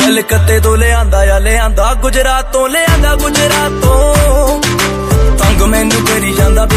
कलकत्ते तो लियांदा गुजरात तो लियांदा गुजरात तो तंग मैनू करी जांदा